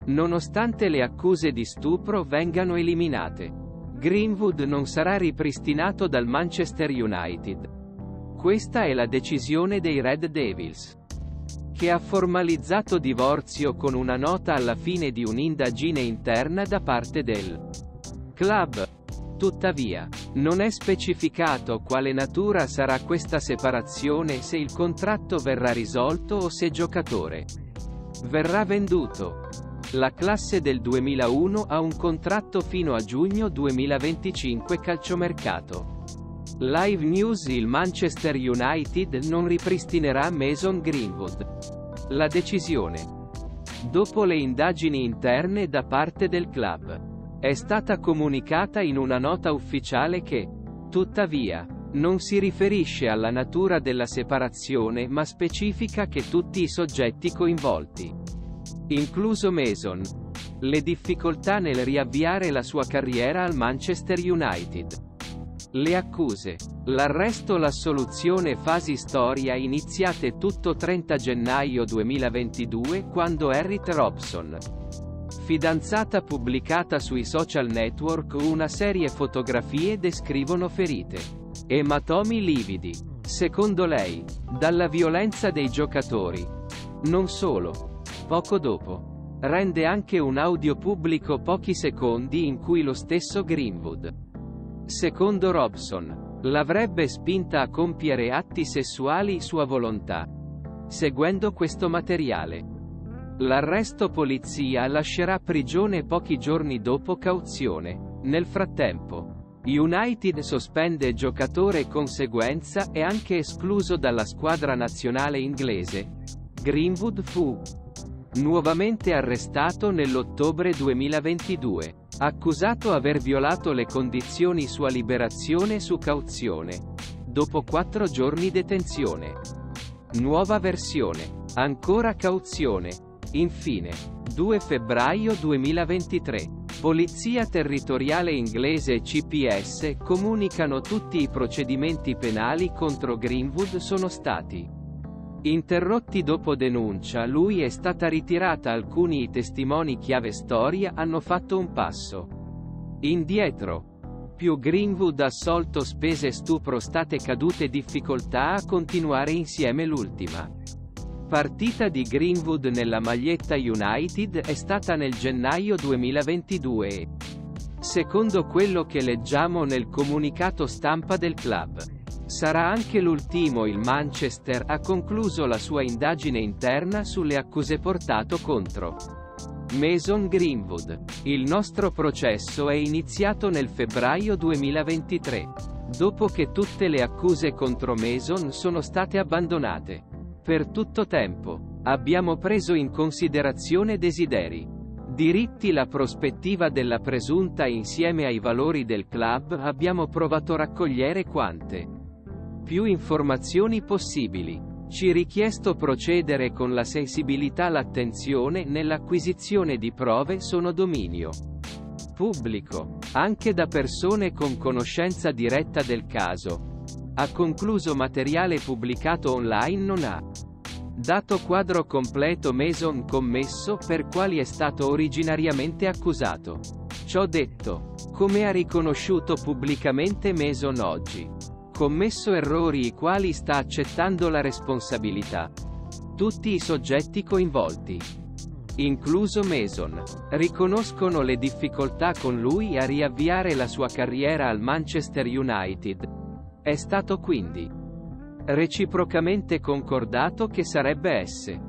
nonostante le accuse di stupro vengano eliminate. Greenwood non sarà ripristinato dal Manchester United. Questa è la decisione dei Red Devils, che ha formalizzato divorzio con una nota alla fine di un'indagine interna da parte del club. Tuttavia, non è specificato quale natura sarà questa separazione, se il contratto verrà risolto o se giocatore verrà venduto. La classe del 2001 ha un contratto fino a giugno 2025 calciomercato. Live News: il Manchester United non ripristinerà Mason Greenwood. La decisione, dopo le indagini interne da parte del club, è stata comunicata in una nota ufficiale che, tuttavia, non si riferisce alla natura della separazione ma specifica che tutti i soggetti coinvolti, incluso Mason, le difficoltà nel riavviare la sua carriera al Manchester United, le accuse, l'arresto, l'assoluzione, fasi storia iniziate tutto 30 gennaio 2022 quando Harriet Robson, fidanzata, pubblicata sui social network una serie fotografie descrivono ferite, ematomi lividi, secondo lei, dalla violenza dei giocatori. Non solo. Poco dopo, rende anche un audio pubblico pochi secondi in cui lo stesso Greenwood, secondo Robson, l'avrebbe spinta a compiere atti sessuali sua volontà. Seguendo questo materiale, l'arresto, polizia lascerà prigione pochi giorni dopo, cauzione. Nel frattempo, United sospende giocatore, conseguenza è anche escluso dalla squadra nazionale inglese. Greenwood fu nuovamente arrestato nell'ottobre 2022. Accusato aver violato le condizioni sua liberazione su cauzione. Dopo 4 giorni detenzione. Nuova versione. Ancora cauzione. Infine, 2 febbraio 2023. Polizia territoriale inglese CPS comunicano tutti i procedimenti penali contro Greenwood sono stati interrotti dopo denuncia. Lui è stata ritirata. Alcuni testimoni chiave storia hanno fatto un passo indietro. Più Greenwood assolto, spese, stupro, state cadute, difficoltà a continuare insieme. L'ultima partita di Greenwood nella maglietta United è stata nel gennaio 2022 e, secondo quello che leggiamo nel comunicato stampa del club, sarà anche l'ultimo. Il Manchester ha concluso la sua indagine interna sulle accuse portate contro Mason Greenwood. Il nostro processo è iniziato nel febbraio 2023, dopo che tutte le accuse contro Mason sono state abbandonate. Per tutto tempo, abbiamo preso in considerazione desideri, diritti, la prospettiva della presunta insieme ai valori del club. Abbiamo provato a raccogliere quante più informazioni possibili. Ci richiesto procedere con la sensibilità, l'attenzione nell'acquisizione di prove sono dominio pubblico, anche da persone con conoscenza diretta del caso. Ha concluso materiale pubblicato online non ha dato quadro completo. Mason commesso per quali è stato originariamente accusato. Ciò detto, come ha riconosciuto pubblicamente Mason oggi, commesso errori i quali sta accettando la responsabilità. Tutti i soggetti coinvolti, incluso Mason, riconoscono le difficoltà con lui a riavviare la sua carriera al Manchester United. È stato quindi reciprocamente concordato che sarebbe